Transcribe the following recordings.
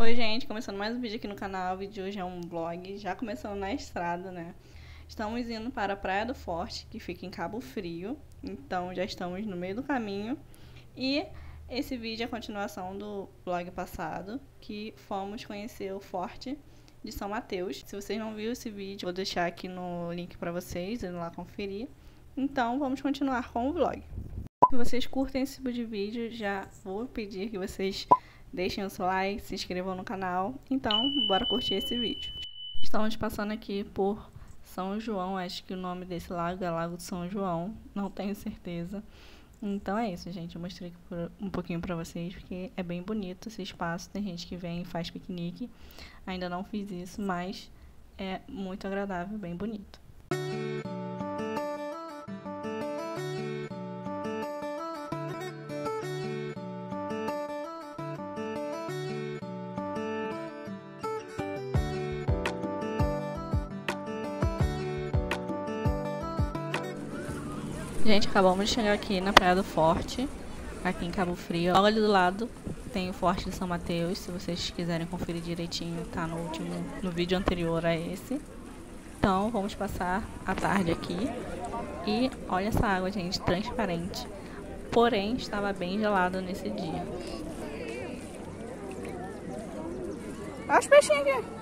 Oi gente, começando mais um vídeo aqui no canal. O vídeo de hoje é um vlog, já começando na estrada, né? Estamos indo para a Praia do Forte, que fica em Cabo Frio. Então já estamos no meio do caminho. E esse vídeo é a continuação do vlog passado, que fomos conhecer o Forte de São Mateus. Se vocês não viram esse vídeo, vou deixar aqui no link para vocês irem lá conferir. Então vamos continuar com o vlog. Se vocês curtem esse tipo de vídeo, já vou pedir que vocês deixem o seu like, se inscrevam no canal. Então, bora curtir esse vídeo. Estamos passando aqui por São João, acho que o nome desse lago é Lago de São João, não tenho certeza. Então é isso, gente, eu mostrei aqui um pouquinho pra vocês, porque é bem bonito esse espaço. Tem gente que vem e faz piquenique, ainda não fiz isso, mas é muito agradável, bem bonito. Gente, acabamos de chegar aqui na Praia do Forte, aqui em Cabo Frio. Logo ali do lado tem o Forte de São Mateus, se vocês quiserem conferir direitinho, tá no vídeo anterior a esse. Então, vamos passar a tarde aqui. E olha essa água, gente, transparente. Porém, estava bem gelada nesse dia. Olha os peixinhos aqui.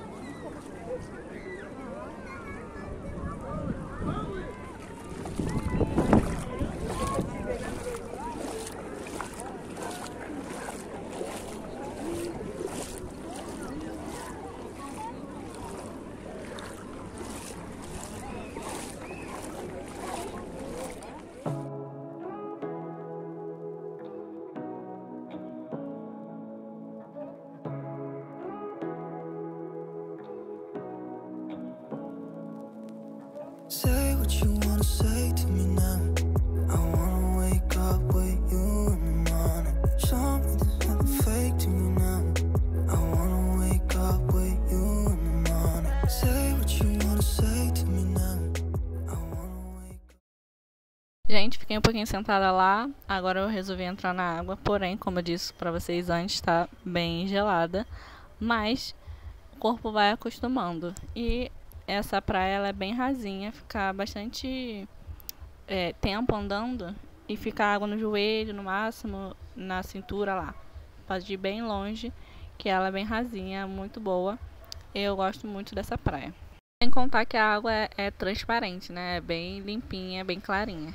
Say what you wanna say to me now. I wanna wake up with you in the morning. Show me there's nothing fake to me now. I wanna wake up with you in the morning. Say what you wanna say to me now. I wanna wake up. Gente, fiquei um pouquinho sentada lá. Agora eu resolvi entrar na água. Porém, como eu disse pra vocês antes, tá bem gelada. Mas o corpo vai acostumando. E essa praia ela é bem rasinha, fica bastante tempo andando e fica água no joelho, no máximo, na cintura lá. Pode ir bem longe, que ela é bem rasinha, muito boa. Eu gosto muito dessa praia. Sem contar que a água é transparente, né? É bem limpinha, bem clarinha.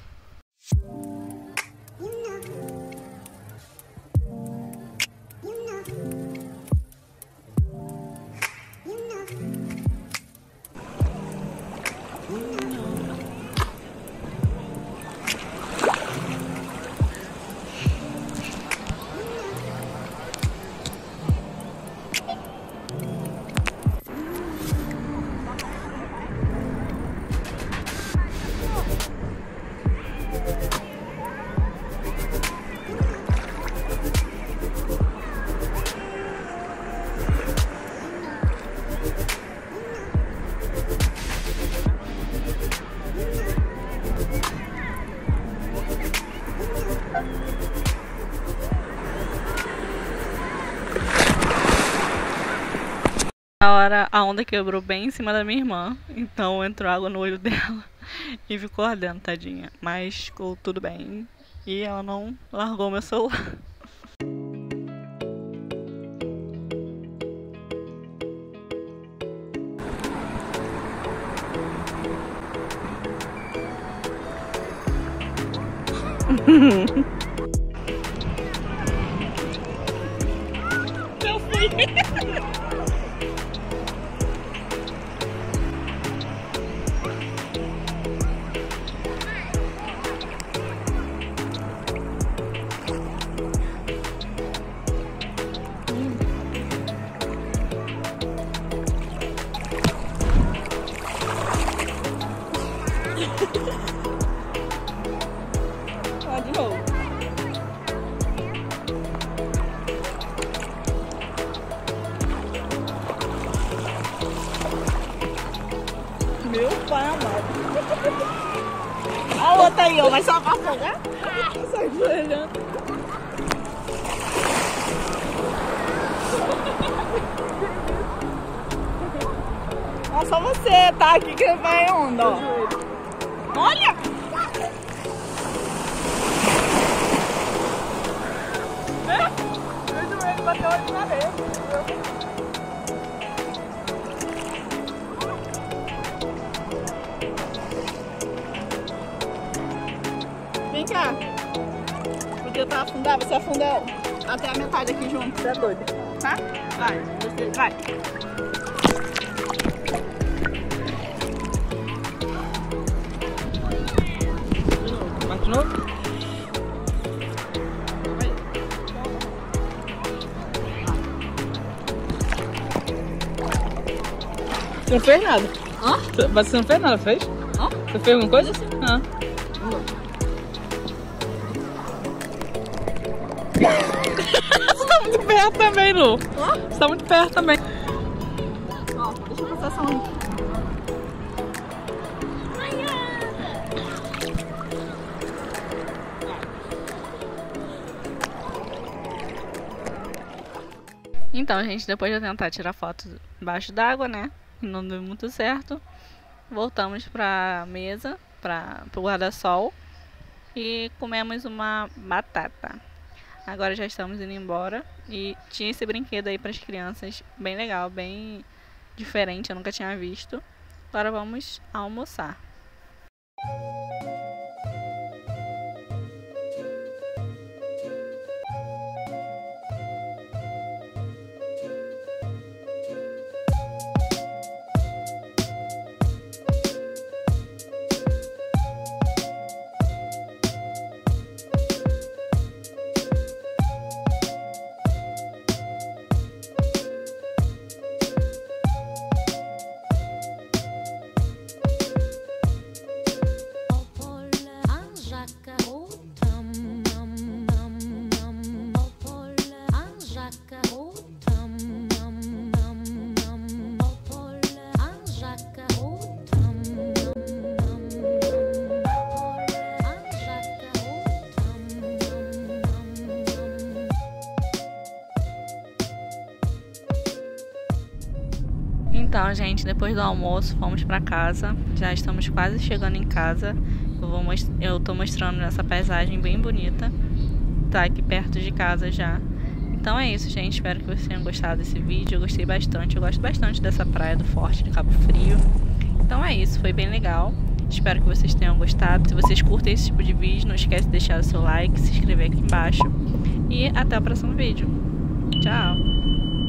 Na hora a onda quebrou bem em cima da minha irmã, então entrou água no olho dela e ficou ardendo, tadinha. Mas ficou tudo bem e ela não largou meu celular. Eu fui. Ó, de novo. Meu pai amado. A outra aí, ó, vai só pra afogar? Sai olhando. você tá aqui que vai onda, ó. Olha! Meu joelho bateu aqui na areia. Vem cá. Podia estar afundado, você afunda até a metade aqui junto, você é doido. Tá? Vai, vai. De novo? Você não fez nada? Hã? Você não fez nada, fez? Hã? Você fez alguma coisa? Ah. Você tá muito perto também, Lu. Hã? Você tá muito perto também. Ó, deixa eu passar essa onda. Então, gente, depois de tentar tirar fotos embaixo d'água, né? Não deu muito certo. Voltamos pra mesa, pro guarda-sol. E comemos uma batata. Agora já estamos indo embora. E tinha esse brinquedo aí para as crianças. Bem legal, bem diferente. Eu nunca tinha visto. Agora vamos almoçar. Então, gente, depois do almoço fomos pra casa. Já estamos quase chegando em casa. Eu tô mostrando essa paisagem bem bonita. Tá aqui perto de casa já. Então é isso, gente. Espero que vocês tenham gostado desse vídeo. Eu gostei bastante. Eu gosto bastante dessa praia do Forte de Cabo Frio. Então é isso, foi bem legal. Espero que vocês tenham gostado. Se vocês curtem esse tipo de vídeo, não esquece de deixar o seu like, se inscrever aqui embaixo. E até o próximo vídeo. Tchau!